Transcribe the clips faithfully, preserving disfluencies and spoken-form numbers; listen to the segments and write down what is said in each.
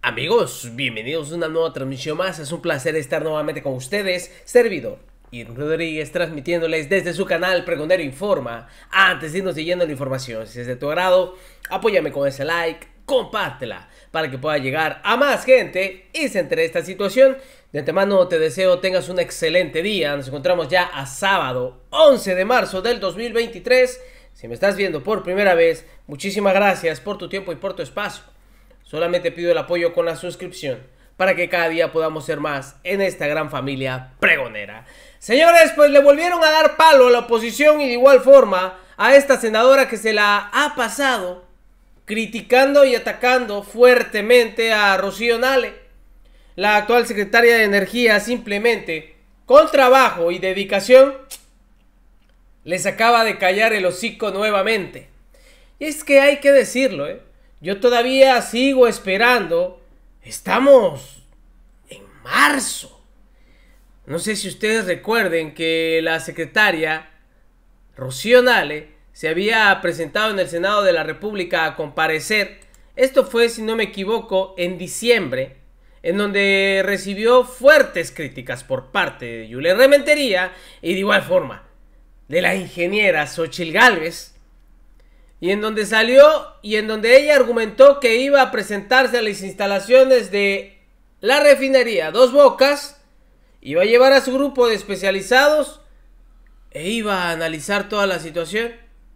Amigos, bienvenidos a una nueva transmisión más. Es un placer estar nuevamente con ustedes, servidor Irwin Rodríguez, transmitiéndoles desde su canal Pregonero Informa. Antes de irnos siguiendo la información, si es de tu agrado, apóyame con ese like, compártela para que pueda llegar a más gente y se entere de esta situación. De antemano te deseo tengas un excelente día. Nos encontramos ya a sábado once de marzo del dos mil veintitrés. Si me estás viendo por primera vez, muchísimas gracias por tu tiempo y por tu espacio. Solamente pido el apoyo con la suscripción para que cada día podamos ser más en esta gran familia pregonera. Señores, pues le volvieron a dar palo a la oposición y de igual forma a esta senadora que se la ha pasado criticando y atacando fuertemente a Rocío Nale, la actual secretaria de Energía. Simplemente con trabajo y dedicación les acaba de callar el hocico nuevamente. Y es que hay que decirlo, ¿eh? Yo todavía sigo esperando. Estamos en marzo. No sé si ustedes recuerden que la secretaria Rocío Nale se había presentado en el Senado de la República a comparecer. Esto fue, si no me equivoco, en diciembre, en donde recibió fuertes críticas por parte de Yulen Rementería y de igual forma de la ingeniera Xochitl Gálvez. Y en donde salió y en donde ella argumentó que iba a presentarse a las instalaciones de la refinería Dos Bocas, iba a llevar a su grupo de especializados e iba a analizar toda la situación.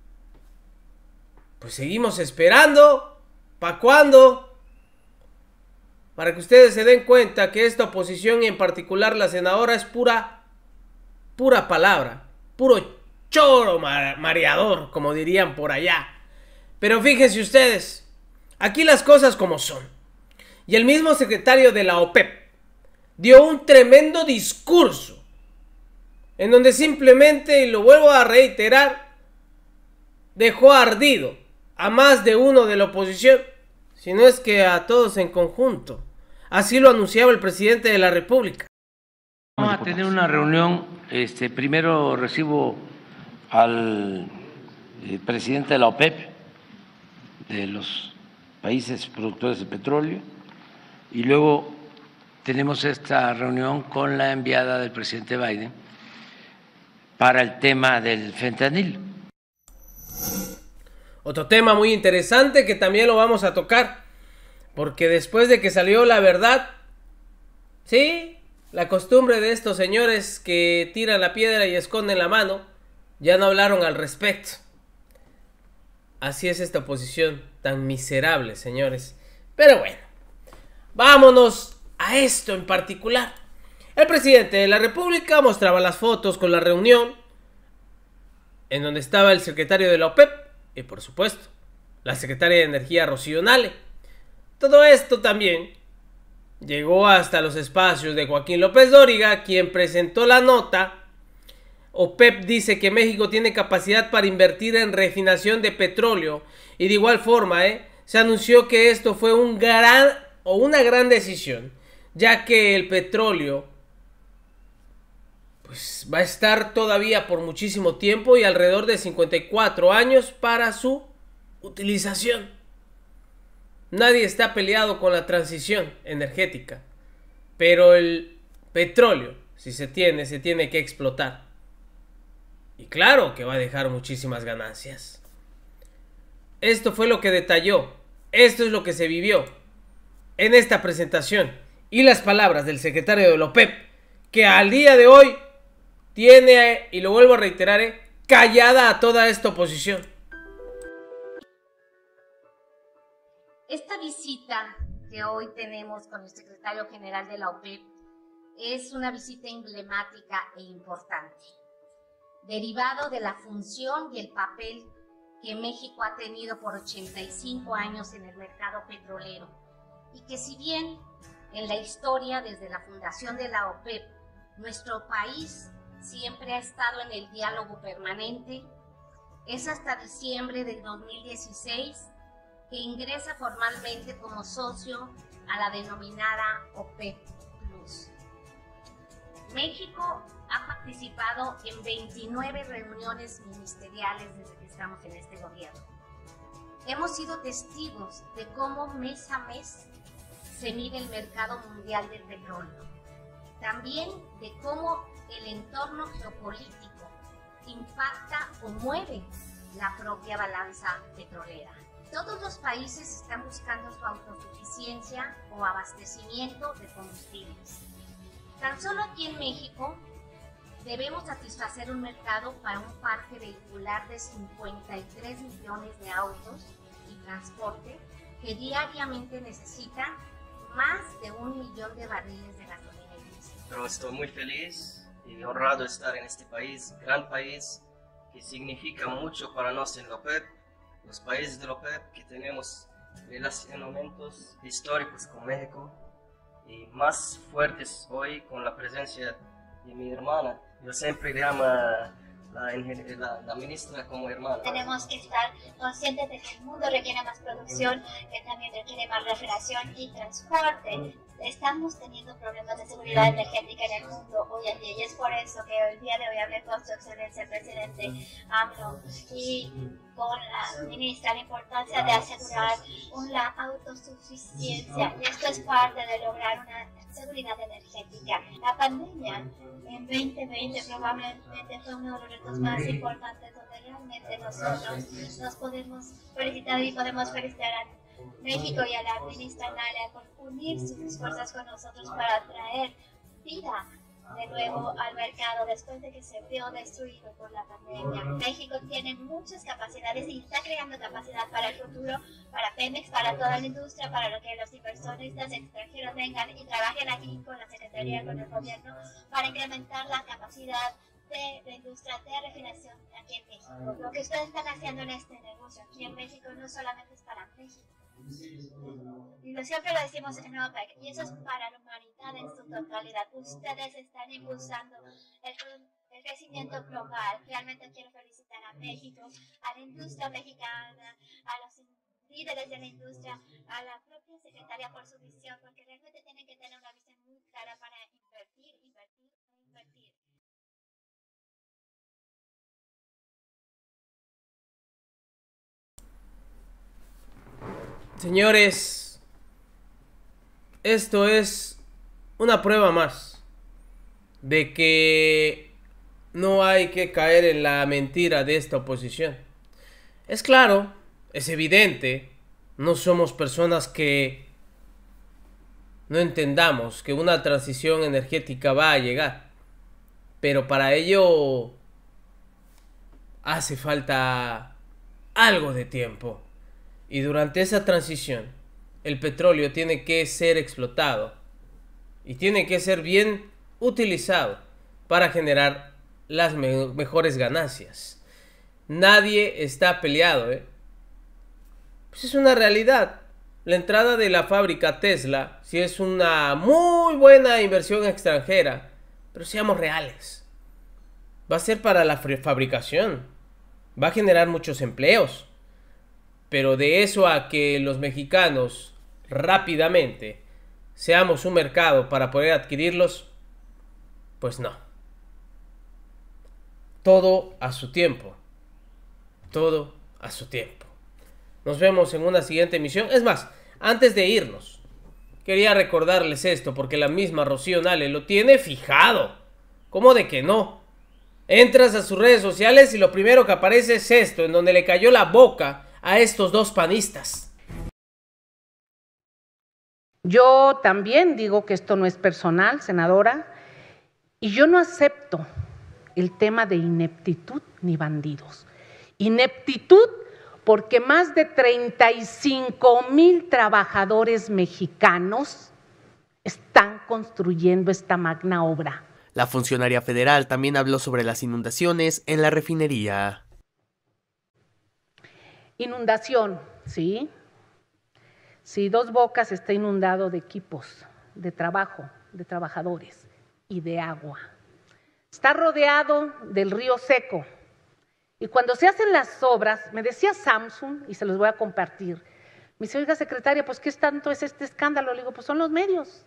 Pues seguimos esperando. ¿Para cuándo? Para que ustedes se den cuenta que esta oposición y en particular la senadora es pura, pura palabra, puro choro mareador, como dirían por allá. Pero fíjense ustedes, aquí las cosas como son. Y el mismo secretario de la OPEP dio un tremendo discurso en donde simplemente, y lo vuelvo a reiterar, dejó ardido a más de uno de la oposición, si no es que a todos en conjunto. Así lo anunciaba el presidente de la República. Vamos a tener una reunión. Este, primero recibo al eh, presidente de la OPEP, de los países productores de petróleo, y luego tenemos esta reunión con la enviada del presidente Biden para el tema del fentanilo. Otro tema muy interesante que también lo vamos a tocar, porque después de que salió la verdad, sí, la costumbre de estos señores que tiran la piedra y esconden la mano, ya no hablaron al respecto. Así es esta oposición tan miserable, señores. Pero bueno, vámonos a esto en particular. El presidente de la República mostraba las fotos con la reunión en donde estaba el secretario de la OPEP y, por supuesto, la secretaria de Energía Rocío Nale. Todo esto también llegó hasta los espacios de Joaquín López Dóriga, quien presentó la nota. OPEP dice que México tiene capacidad para invertir en refinación de petróleo y de igual forma eh, se anunció que esto fue un gran o una gran decisión, ya que el petróleo pues va a estar todavía por muchísimo tiempo y alrededor de cincuenta y cuatro años para su utilización. Nadie está peleado con la transición energética, pero el petróleo, si se tiene, se tiene que explotar. Y claro que va a dejar muchísimas ganancias. Esto fue lo que detalló. Esto es lo que se vivió en esta presentación. Y las palabras del secretario de la OPEP, que al día de hoy tiene, y lo vuelvo a reiterar, eh, callada a toda esta oposición. Esta visita que hoy tenemos con el secretario general de la OPEP es una visita emblemática e importante, derivado de la función y el papel que México ha tenido por ochenta y cinco años en el mercado petrolero, y que si bien en la historia desde la fundación de la OPEP nuestro país siempre ha estado en el diálogo permanente, es hasta diciembre del dos mil dieciséis que ingresa formalmente como socio a la denominada OPEP Plus. México ha participado en veintinueve reuniones ministeriales desde que estamos en este gobierno. Hemos sido testigos de cómo mes a mes se mide el mercado mundial del petróleo. También de cómo el entorno geopolítico impacta o mueve la propia balanza petrolera. Todos los países están buscando su autosuficiencia o abastecimiento de combustibles. Tan solo aquí en México debemos satisfacer un mercado para un parque vehicular de cincuenta y tres millones de autos y transporte que diariamente necesita más de un millón de barriles de gasolina y diésel. Pero estoy muy feliz y honrado de estar en este país, gran país, que significa mucho para nosotros en la OPEP, los países de la OPEP, que tenemos relacionamientos históricos con México y más fuertes hoy con la presencia de mi hermana. Yo siempre llamo a la, la, la ministra como hermana. Tenemos que estar conscientes de que el mundo requiere más producción, que también requiere más refrigeración y transporte. Estamos teniendo problemas de seguridad energética en el mundo hoy en día y es por eso que el día de hoy hablé con su excelencia el presidente AMLO y con la ministra la importancia de asegurar una autosuficiencia, y esto es parte de lograr una seguridad energética. La pandemia en veinte veinte probablemente fue uno de los retos más importantes donde realmente nosotros nos podemos felicitar y podemos felicitar a México y a la ministra Nalia por unir sus fuerzas con nosotros para traer vida de nuevo al mercado después de que se vio destruido por la pandemia. México tiene muchas capacidades y está creando capacidad para el futuro, para Pemex, para toda la industria, para lo que los inversionistas extranjeros vengan y trabajen aquí con la Secretaría, con el gobierno, para incrementar la capacidad de la industria de refinación aquí en México. Lo que ustedes están haciendo en este negocio aquí en México no solamente es para México, y lo siempre lo decimos en OPEC, y eso es para la humanidad en su totalidad. Ustedes están impulsando el, el crecimiento global. Realmente quiero felicitar a México, a la industria mexicana, a los líderes de la industria, a la propia secretaria por su visión, porque realmente tienen que tener una visión muy clara para invertir, invertir e invertir. Señores, esto es una prueba más de que no hay que caer en la mentira de esta oposición. Es claro, es evidente, no somos personas que no entendamos que una transición energética va a llegar, pero para ello hace falta algo de tiempo. Y durante esa transición, el petróleo tiene que ser explotado y tiene que ser bien utilizado para generar las me- mejores ganancias. Nadie está peleado, ¿eh? Pues es una realidad. La entrada de la fábrica Tesla, sí es una muy buena inversión extranjera, pero seamos reales. Va a ser para la fabricación, va a generar muchos empleos. Pero de eso a que los mexicanos rápidamente seamos un mercado para poder adquirirlos, pues no. Todo a su tiempo. Todo a su tiempo. Nos vemos en una siguiente emisión. Es más, antes de irnos, quería recordarles esto porque la misma Rocío Nale lo tiene fijado. ¿Cómo de que no? Entras a sus redes sociales y lo primero que aparece es esto, en donde le cayó la boca a estos dos panistas. Yo también digo que esto no es personal, senadora, y yo no acepto el tema de ineptitud ni bandidos. Ineptitud porque más de treinta y cinco mil trabajadores mexicanos están construyendo esta magna obra. La funcionaria federal también habló sobre las inundaciones en la refinería. Inundación, ¿sí? Sí, Dos Bocas está inundado de equipos, de trabajo, de trabajadores y de agua. Está rodeado del río seco. Y cuando se hacen las obras, me decía Samsung, y se los voy a compartir, me dice, oiga, secretaria, pues ¿qué tanto es este escándalo? Le digo, pues son los medios.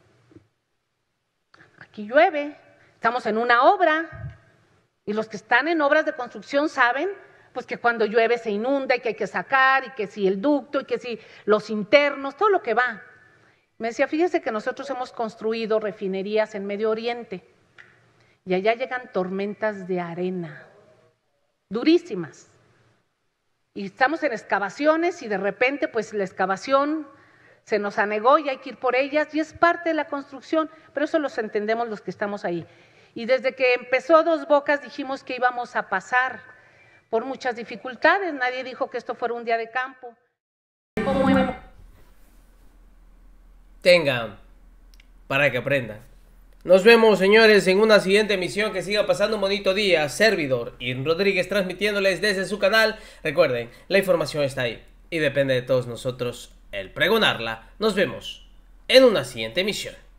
Aquí llueve, estamos en una obra, y los que están en obras de construcción saben pues que cuando llueve se inunda y que hay que sacar, y que si el ducto, y que si los internos, todo lo que va. Me decía, fíjese que nosotros hemos construido refinerías en Medio Oriente y allá llegan tormentas de arena, durísimas. Y estamos en excavaciones y de repente pues la excavación se nos anegó y hay que ir por ellas y es parte de la construcción, pero eso los entendemos los que estamos ahí. Y desde que empezó Dos Bocas dijimos que íbamos a pasar por muchas dificultades, nadie dijo que esto fuera un día de campo. Tengan para que aprendan. Nos vemos, señores, en una siguiente emisión. Que siga pasando un bonito día. Servidor Irwin Rodríguez transmitiéndoles desde su canal. Recuerden, la información está ahí y depende de todos nosotros el pregonarla. Nos vemos en una siguiente emisión.